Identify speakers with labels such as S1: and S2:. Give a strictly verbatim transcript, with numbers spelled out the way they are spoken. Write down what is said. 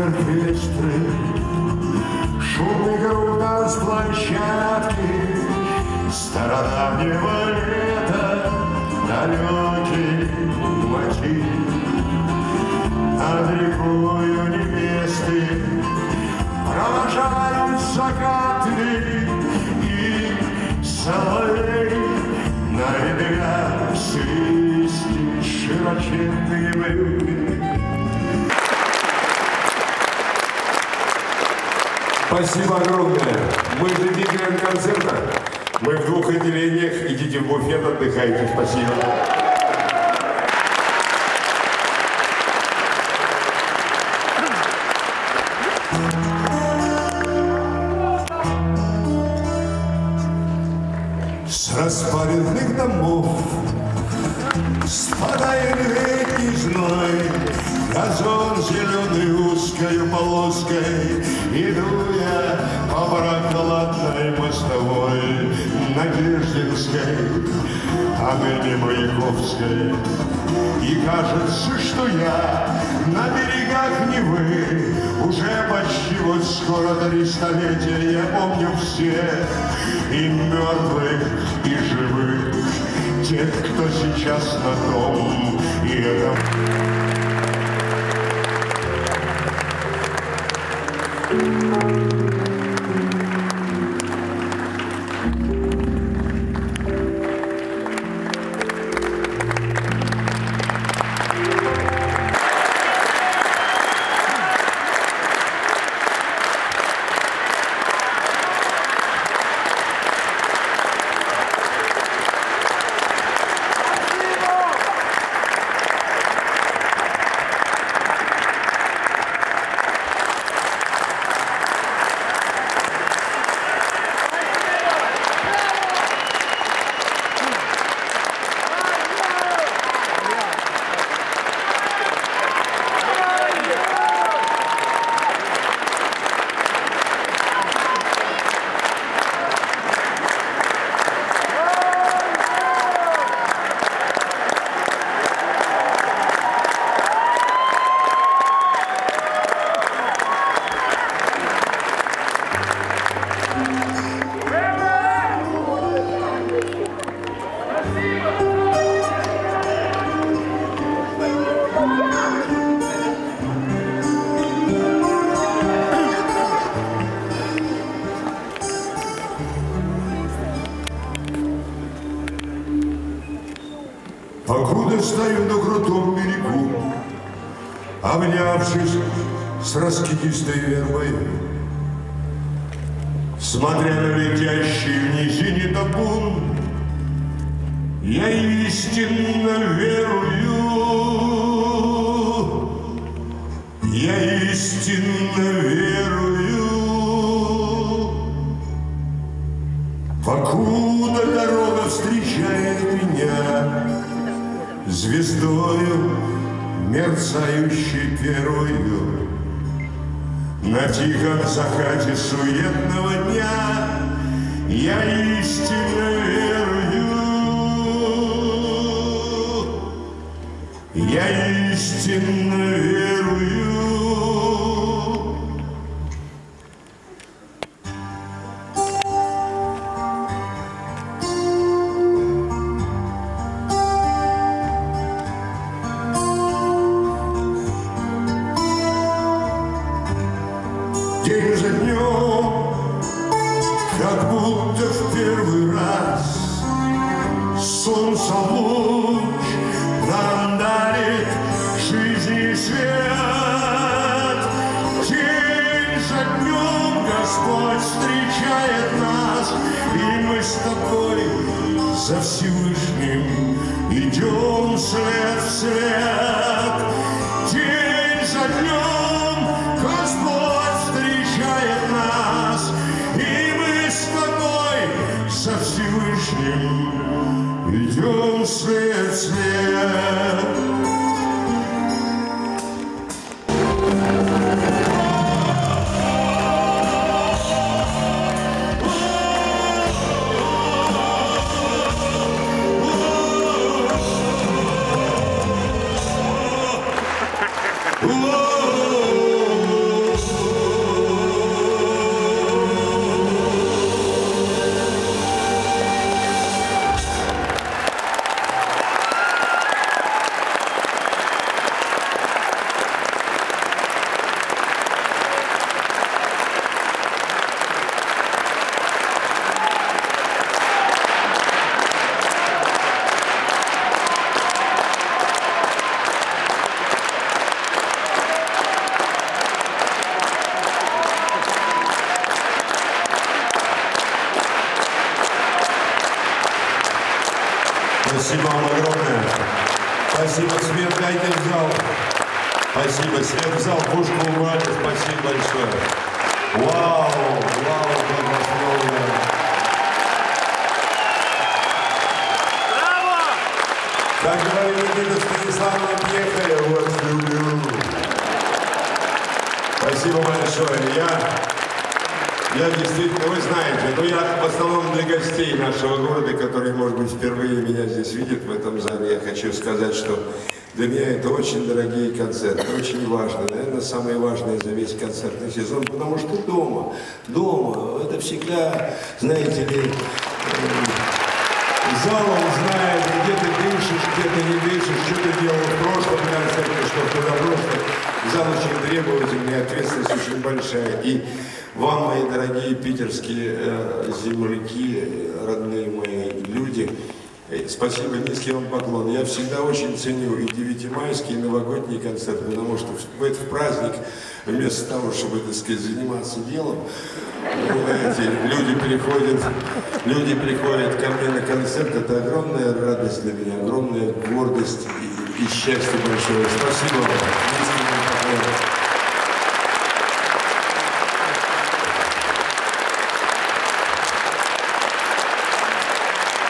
S1: оркестры, шумный грув танцплощадки, стародавнего лета далекий мотив. Над рекою невесты провожают закаты, и соловей на ветвях свистит широченные брюки.
S2: Спасибо огромное. Мы ждем концерта. Мы в двух отделениях. Идите в буфет, отдыхайте. Спасибо.
S1: С распаренных домов спадает летний зной, газон зеленый узкой полоской, иду я по прохладной мостовой Надеждинской, а ныне Маяковской. И кажется, что я на берегах Невы уже почти вот скоро три столетия. Я помню всех, и мертвых, и живых, тех, кто сейчас на том и этом. Покуда стою на крутом берегу, обнявшись с раскидистой вербой, смотря на летящий в низине табун, я истинно верую, я истинно верую, покуда дорога встречает меня звездою, мерцающей первою, на тихом закате суетного дня я истинно верую, я истинно верую. День за днем, как будто в первый раз, солнце луч нам дарит жизни свет. День за днем Господь встречает нас, и мы с тобой за Всевышним идем след в след. День за днем Господь встречает нас, и мы с тобой со Всевышним идем след в след. Whoa.
S2: Спасибо, свет дайте в зал. Спасибо, свет в зал, пушку убрали, спасибо большое. Вау, вау, как основное.
S3: Браво!
S2: Как говорит Никита Станиславовна, приехали, вот люблю. Спасибо большое. Я, я действительно, вы знаете, но я в основном для гостей нашего города, которые, может быть, впервые меня здесь видят в этом зале, я хочу сказать, что для меня это очень дорогие концерты, очень важно, наверное, самое важное за весь концертный сезон, потому что дома, дома, это всегда, знаете ли, зал он знает, где ты дышишь, где ты не дышишь, что ты делал в прошлом концерте, что туда просто. Зал очень требовательный, ответственность очень большая. И вам, мои дорогие питерские э, земляки, родные мои люди, э, спасибо, низкий вам поклон. Я всегда очень ценю и девятимайские, и новогодние концерты, потому что в, в этот праздник, вместо того, чтобы, так сказать, заниматься делом, понимаете, люди приходят, люди приходят ко мне на концерт, это огромная радость для меня, огромная гордость и, и счастье большое. Спасибо вам.